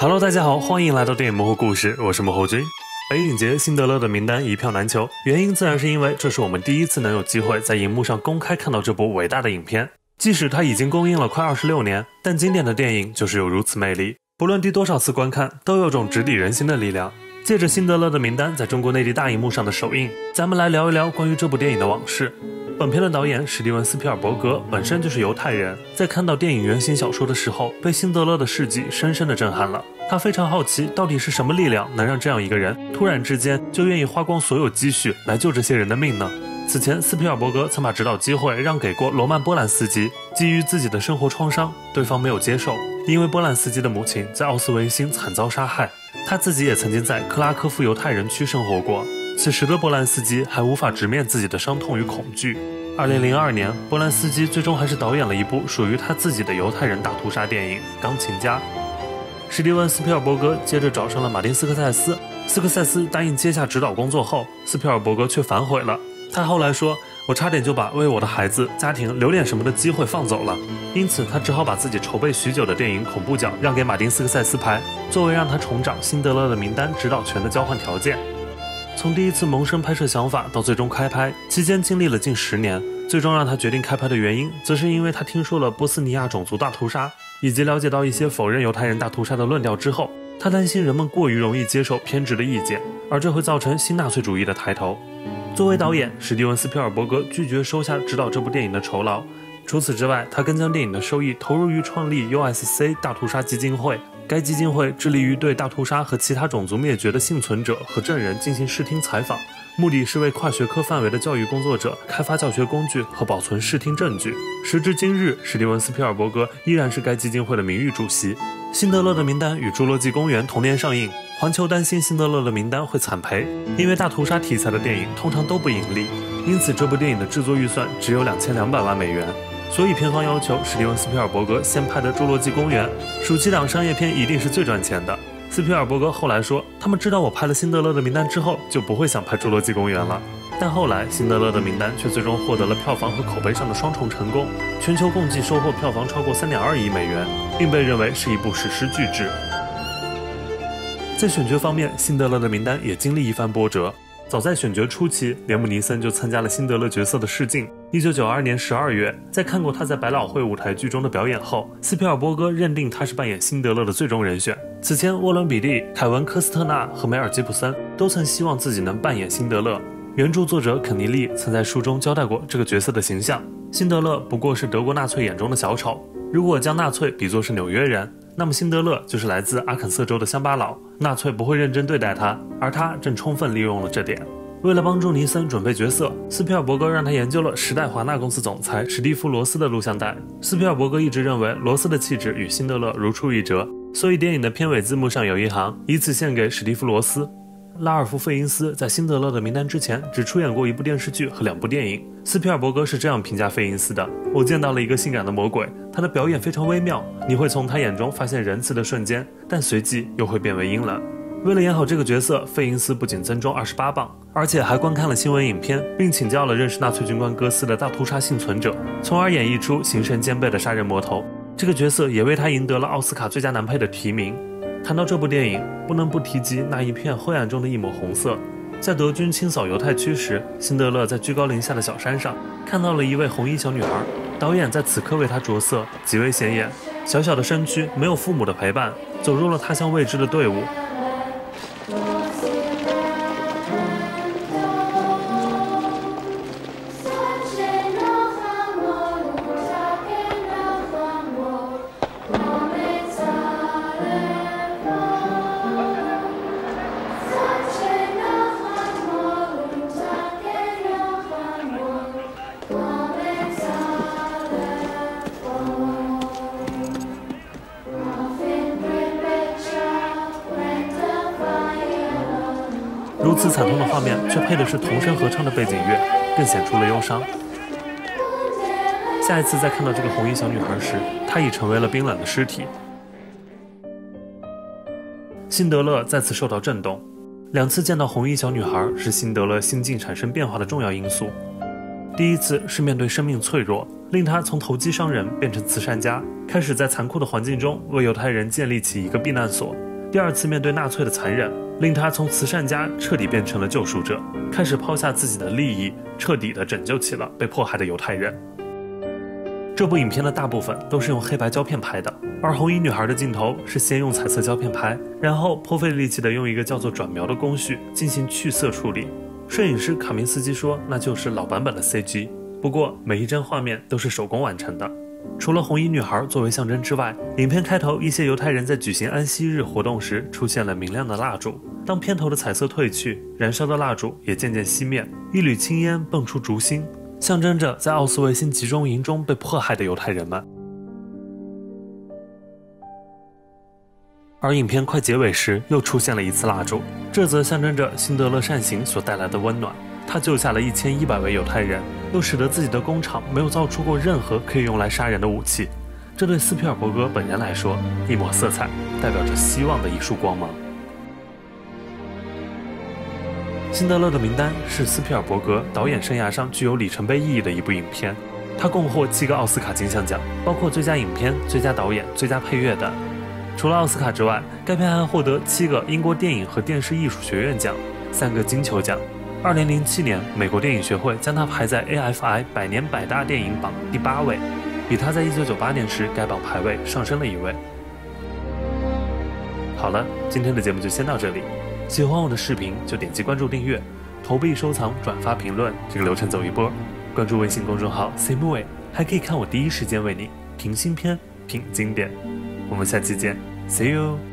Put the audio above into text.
Hello， 大家好，欢迎来到电影幕后故事，我是幕后君。北影节《辛德勒的名单》一票难求，原因自然是因为这是我们第一次能有机会在荧幕上公开看到这部伟大的影片。即使它已经公映了快26年，但经典的电影就是有如此魅力，不论第多少次观看，都有种直抵人心的力量。借着《辛德勒的名单》在中国内地大荧幕上的首映，咱们来聊一聊关于这部电影的往事。本片的导演史蒂文·斯皮尔伯格本身就是犹太人，在看到电影原型小说的时候，被辛德勒的事迹深深的震撼了。他非常好奇，到底是什么力量能让这样一个人突然之间就愿意花光所有积蓄来救这些人的命呢？此前，斯皮尔伯格曾把指导机会让给过罗曼·波兰斯基，基于自己的生活创伤，对方没有接受，因为波兰斯基的母亲在奥斯维辛惨遭杀害，他自己也曾经在克拉科夫犹太人区生活过。此时的波兰斯基还无法直面自己的伤痛与恐惧。2002年，波兰斯基最终还是导演了一部属于他自己的犹太人大屠杀电影《钢琴家》。史蒂文·斯皮尔伯格接着找上了马丁·斯科塞斯，斯科塞斯答应接下指导工作后，斯皮尔伯格却反悔了。他后来说，我差点就把为我的孩子、家庭留点什么的机会放走了，因此他只好把自己筹备许久的电影《恐怖角》让给马丁·斯科塞斯拍，作为让他重掌辛德勒的名单指导权的交换条件。从第一次萌生拍摄想法到最终开拍，期间经历了近10年，最终让他决定开拍的原因，则是因为他听说了波斯尼亚种族大屠杀，以及了解到一些否认犹太人大屠杀的论调之后，他担心人们过于容易接受偏执的意见，而这会造成新纳粹主义的抬头。作为导演，史蒂文·斯皮尔伯格拒绝收下指导这部电影的酬劳。除此之外，他更将电影的收益投入于创立 USC 大屠杀基金会。该基金会致力于对大屠杀和其他种族灭绝的幸存者和证人进行视听采访，目的是为跨学科范围的教育工作者开发教学工具和保存视听证据。时至今日，史蒂文·斯皮尔伯格依然是该基金会的名誉主席。辛德勒的名单与侏罗纪公园同年上映，环球担心辛德勒的名单会惨赔，因为大屠杀题材的电影通常都不盈利，因此这部电影的制作预算只有2200万美元。所以片方要求史蒂文·斯皮尔伯格先拍的《侏罗纪公园》，暑期档商业片一定是最赚钱的。斯皮尔伯格后来说，他们知道我拍了辛德勒的名单之后，就不会想拍《侏罗纪公园》了。但后来辛德勒的名单却最终获得了票房和口碑上的双重成功，全球共计收获票房超过3.2亿美元，并被认为是一部史诗巨制。在选角方面，辛德勒的名单也经历一番波折。早在选角初期，连姆尼森就参加了辛德勒角色的试镜。1992年12月，在看过他在百老汇舞台剧中的表演后，斯皮尔伯格认定他是扮演辛德勒的最终人选。此前，沃伦·比利、凯文·科斯特纳和梅尔·吉普森都曾希望自己能扮演辛德勒。原著作者肯尼利曾在书中交代过这个角色的形象：辛德勒不过是德国纳粹眼中的小丑，如果将纳粹比作是纽约人，那么辛德勒就是来自阿肯色州的乡巴佬，纳粹不会认真对待他，而他正充分利用了这点。为了帮助尼森准备角色，斯皮尔伯格让他研究了时代华纳公司总裁史蒂夫·罗斯的录像带。斯皮尔伯格一直认为罗斯的气质与辛德勒如出一辙，所以电影的片尾字幕上有一行以此献给史蒂夫·罗斯。拉尔夫·费因斯在辛德勒的名单之前只出演过一部电视剧和2部电影。斯皮尔伯格是这样评价费因斯的：我见到了一个性感的魔鬼，他的表演非常微妙，你会从他眼中发现仁慈的瞬间，但随即又会变为阴冷。为了演好这个角色，费因斯不仅增重28磅，而且还观看了新闻影片，并请教了认识纳粹军官哥斯的大屠杀幸存者，从而演绎出形神兼备的杀人魔头。这个角色也为他赢得了奥斯卡最佳男配的提名。谈到这部电影，不能不提及那一片灰暗中的一抹红色。在德军清扫犹太区时，辛德勒在居高临下的小山上看到了一位红衣小女孩，导演在此刻为她着色，极为显眼。小小的身躯，没有父母的陪伴，走入了他乡未知的队伍。如此惨痛的画面，却配的是童声合唱的背景乐，更显出了忧伤。下一次再看到这个红衣小女孩时，她已成为了冰冷的尸体。辛德勒再次受到震动，2次见到红衣小女孩是辛德勒心境产生变化的重要因素。第一次是面对生命脆弱，令他从投机商人变成慈善家，开始在残酷的环境中为犹太人建立起一个避难所。 第二次面对纳粹的残忍，令他从慈善家彻底变成了救赎者，开始抛下自己的利益，彻底地拯救起了被迫害的犹太人。这部影片的大部分都是用黑白胶片拍的，而红衣女孩的镜头是先用彩色胶片拍，然后颇费力气地用一个叫做转描的工序进行去色处理。摄影师卡明斯基说，那就是老版本的 CG， 不过每一帧画面都是手工完成的。除了红衣女孩作为象征之外，影片开头一些犹太人在举行安息日活动时出现了明亮的蜡烛，当片头的彩色褪去，燃烧的蜡烛也渐渐熄灭，一缕青烟蹦出烛心，象征着在奥斯维辛集中营中被迫害的犹太人们。而影片快结尾时又出现了一次蜡烛，这则象征着辛德勒善行所带来的温暖。他救下了1100位犹太人，又使得自己的工厂没有造出过任何可以用来杀人的武器。这对斯皮尔伯格本人来说，一抹色彩代表着希望的一束光芒。辛德勒的名单是斯皮尔伯格导演生涯上具有里程碑意义的一部影片，他共获7个奥斯卡金像奖，包括最佳影片、最佳导演、最佳配乐等。除了奥斯卡之外，该片还获得7个英国电影和电视艺术学院奖、3个金球奖。2007年，美国电影学会将它排在 AFI 100年百大电影榜第8位，比它在1998年时该榜排位上升了1位。好了，今天的节目就先到这里。喜欢我的视频就点击关注订阅，投币收藏、转发、评论，这个流程走一波。关注微信公众号 SameWay， 还可以看我第一时间为你评新片、品经典。我们下期见 ，See you。